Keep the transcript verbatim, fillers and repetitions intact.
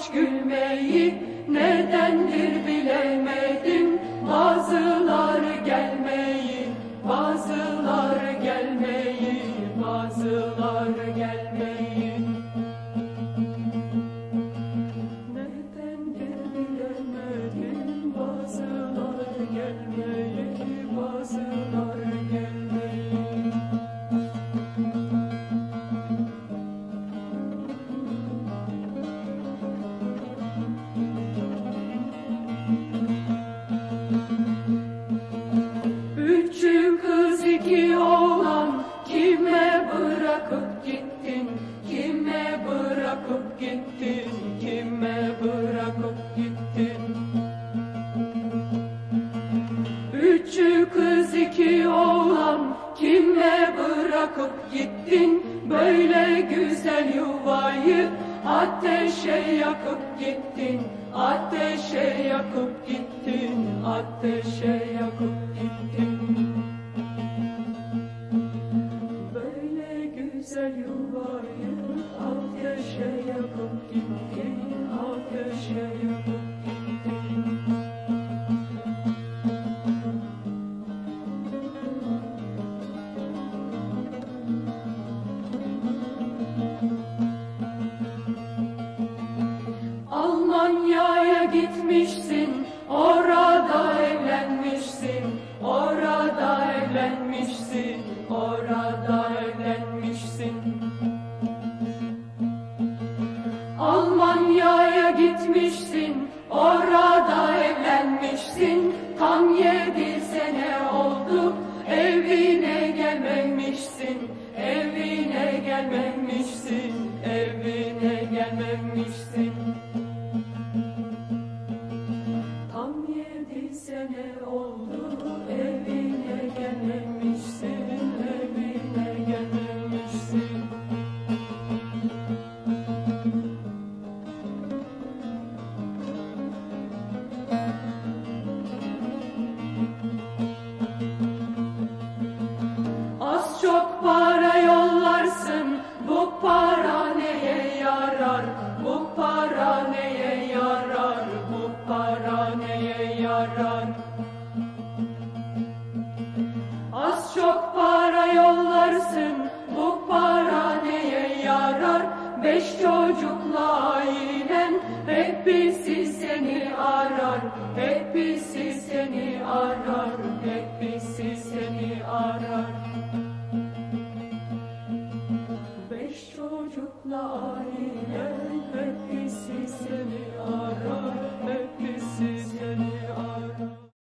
hiç gülmeyi, nedendir bilemedim. Bazıları gelmeyi, bazıları gelmeyi, bazıları gelmeyi. Nedendir bilemedim. Bazıları gelmeyi, bazıları gelmeyi. Üçü kız iki oğlan, kime bırakıp gittin, kime bırakıp gittin, kime bırakıp gittin. Üçü kız iki oğlan, kime bırakıp gittin, böyle güzel yuvayı ateşe yakıp gittin, ateşe yakıp gittin, ateşe yakıp gittin. Böyle güzel yuvayı ateşe yakıp gittin, ateşe yakıp gittin. Almanya'ya gitmişsin, orada evlenmişsin, orada evlenmişsin, orada evlenmişsin. Almanya'ya gitmişsin, orada evlenmişsin. Tam yedi sene oldu, evine gelmemişsin, evine gelmemişsin, evine gelmemişsin. Tam yedi sene oldu, evine gelmemişsin, evine gelmemişsin. Az çok para yollarsın, bu para neye yarar, bu para neye yarar, bu para neye yarar. Az çok para yollarsın, bu para neye yarar. Beş çocukla ailen hepsi seni arar, hepsi seni arar, hepsi seni arar. Beş çocukla ailen